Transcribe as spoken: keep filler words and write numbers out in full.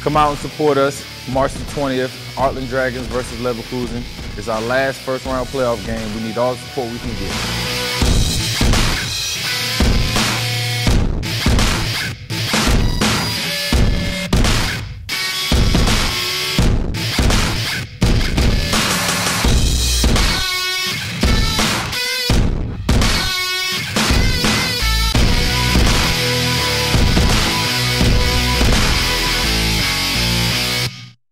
Come out and support us. March the twentieth, Artland Dragons versus Leverkusen. It's our last first round playoff game. We need all the support we can get.